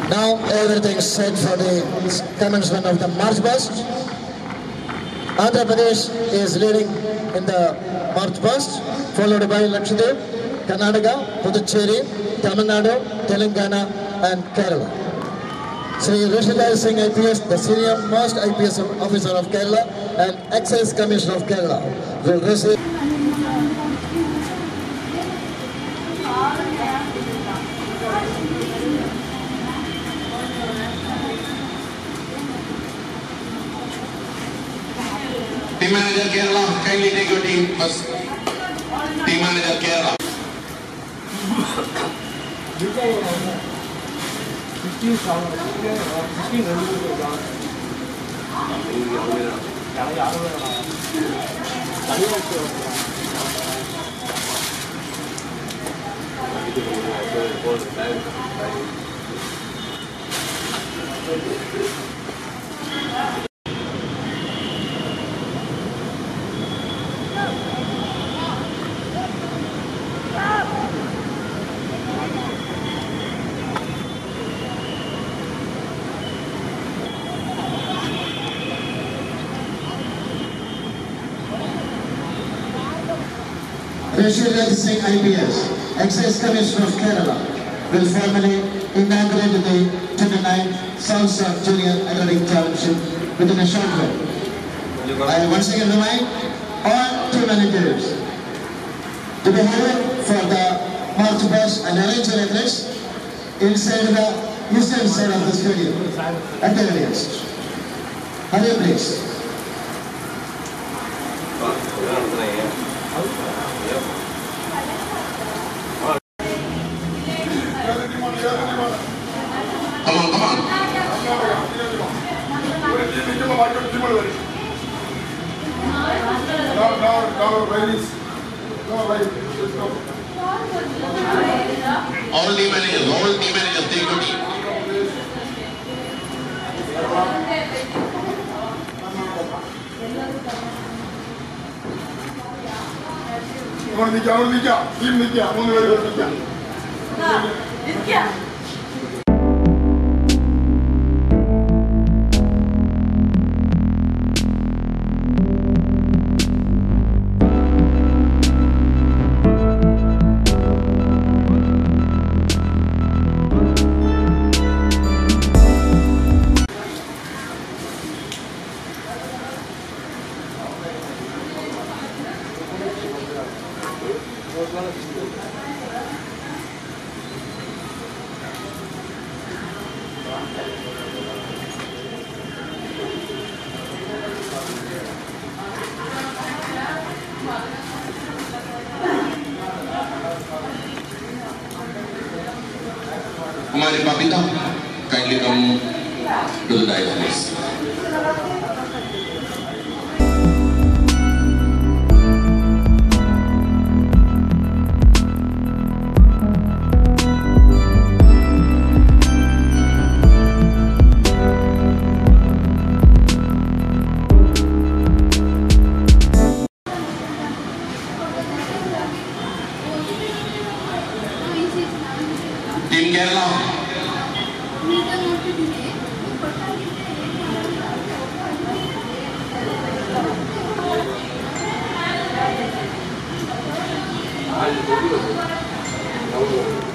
Now everything is set for the commencement of the march past. Andhra Pradesh is leading in the march past, followed by Lakshadweep, Karnataka, Puducherry, Tamil Nadu, Telangana and Kerala. Sri Rishalal Singh IPS, the senior most IPS officer of Kerala and Excise Commissioner of Kerala, will receive. Team Manager Kerala, kindly take your team first. Team Manager Kerala. Rishalal Singh IPS, Excise Commissioner of Kerala, will formally inaugurate the 29th South South Junior Athletic Championship within a short while. I once again remind all team managers to be held for the march past and arrange the athletes inside the eastern side of the stadium at the earliest. Hurry please. Come on. All team managers, take your team. Kumari Babita, kindly come to the dais, please. Team Kerala. I'll